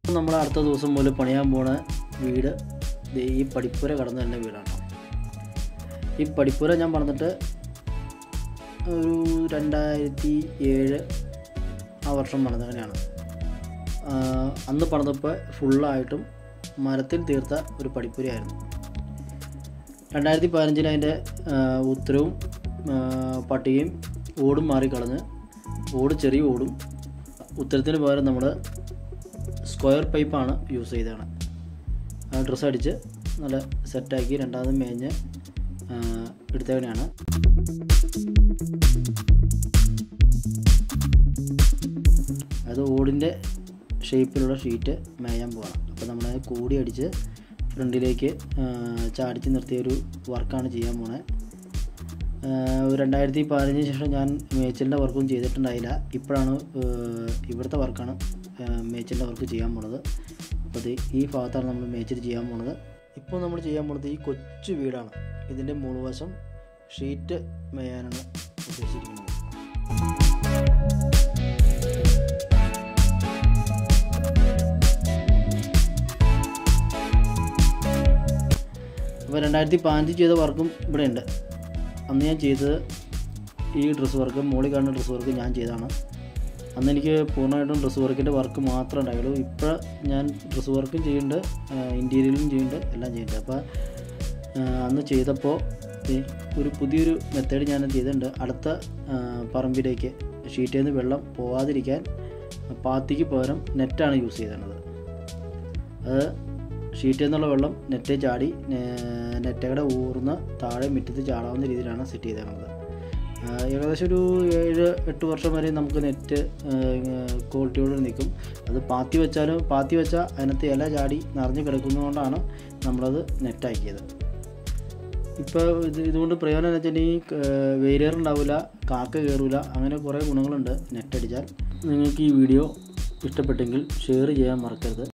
നമ്മൾ അടുത്ത ദിവസം മുതൽ പണിയാൻ പോണ വീട് ഈ പടിപ്പുര കടന്നു തന്നെ വീടാണ്. ഈ പടിപ്പുര ഞാൻ പറഞ്ഞിട്ട് ഒരു 2007 ആ വർഷം പണിതങ്ങനെയാണ്. അന്ന് പണിതപ്പോൾ ഫുള്ളായിട്ടും മരത്തിൽ തീർത്ത ഒരു പടിപ്പുരയായിരുന്നു. 2015 അതിൻ്റെ ഉത്തരവും പട്ടികയും ഓടും മാറിക്കളഞ്ഞ് ചെറിയ ഓടും ഉത്തരത്തിന് പകരം നമ്മൾ സ്ക്വയർ പൈപ്പാണ് യൂസ് ചെയ്തതാണ്. ഡ്രസ്സ് അടിച്ച് നല്ല സെറ്റാക്കി രണ്ടാമത് മേഞ്ഞ് എടുത്തവനെയാണ്. അത് ഓടിൻ്റെ ഷേപ്പിലുള്ള ഷീറ്റ് മേയാൻ പോകണം. അപ്പോൾ നമ്മളത് കൂടി അടിച്ച് ഫ്രണ്ടിലേക്ക് ചാടിച്ച് നിർത്തിയൊരു വർക്കാണ് ചെയ്യാൻ പോണത്. 2015 ശേഷം ഞാൻ മേച്ചിലിൻ്റെ വർക്കൊന്നും ചെയ്തിട്ടുണ്ടായില്ല. ഇപ്പോഴാണ് ഇവിടുത്തെ വർക്കാണ് മേച്ചിലിൻ്റെ വർക്ക് ചെയ്യാൻ പോണത്. അപ്പോൾ ഈ ഭാഗത്താണ് നമ്മൾ മേച്ചിൽ ചെയ്യാൻ പോണത്. ഇപ്പോൾ നമ്മൾ ചെയ്യാൻ പോണത് ഈ കൊച്ചു വീടാണ്. ഇതിൻ്റെ മുഴുവശം ഷീറ്റ് മേയാനാണ് ഉദ്ദേശിച്ചിരിക്കുന്നത്. അപ്പോൾ 2015 ചെയ്ത വർക്കും ഇവിടെ ഉണ്ട്. അന്ന് ഞാൻ ചെയ്തത് ഈ ഡ്രസ്സ് വർക്ക്, മോളിൽ കാണുന്ന ഡ്രസ്സ് വർക്ക് ഞാൻ ചെയ്തതാണ്. അന്ന് എനിക്ക് പൂർണ്ണമായിട്ടും ഡ്രസ്സ് വർക്കിൻ്റെ വർക്ക് മാത്രമേ ഉണ്ടായുള്ളൂ. ഇപ്പോൾ ഞാൻ ഡ്രസ്സ് വർക്കും ചെയ്യുന്നുണ്ട്, ഇൻറ്റീരിയലും ചെയ്യുന്നുണ്ട്, എല്ലാം ചെയ്യുന്നുണ്ട്. അപ്പോൾ അന്ന് ചെയ്തപ്പോൾ ഒരു പുതിയൊരു മെത്തേഡ് ഞാൻ ചെയ്തിട്ടുണ്ട്. അടുത്ത പറമ്പിലേക്ക് ഷീറ്റിൽ നിന്ന് വെള്ളം പോകാതിരിക്കാൻ പാത്തിക്ക് പകരം നെറ്റാണ് യൂസ് ചെയ്തിരുന്നത്. അത് ഷീറ്റിൽ നിന്നുള്ള വെള്ളം നെറ്റേ ചാടി നെറ്റയുടെ ഊർന്ന് താഴെ മുറ്റത്ത് ചാടാവുന്ന രീതിയിലാണ് സെറ്റ് ചെയ്തിരുന്നത്. ഏകദേശം ഒരു 7-8 വർഷം വരെ നമുക്ക് നെറ്റ് ക്വാളിറ്റിയോടെ നിൽക്കും. അത് പാത്തി വെച്ചാൽ അതിനകത്ത് ഇല ചാടി നിറഞ്ഞ് കിടക്കുന്നതുകൊണ്ടാണ് നമ്മളത് നെറ്റാക്കിയത്. ഇപ്പോൾ ഇതുകൊണ്ട് പ്രയോജനം എന്ന് വെച്ചാൽ ഈ വേരിയറുണ്ടാവില്ല, കാക്ക കയറില്ല, അങ്ങനെ കുറേ ഗുണങ്ങളുണ്ട് നെറ്റടിച്ചാൽ. നിങ്ങൾക്ക് ഈ വീഡിയോ ഇഷ്ടപ്പെട്ടെങ്കിൽ ഷെയർ ചെയ്യാൻ മറക്കരുത്.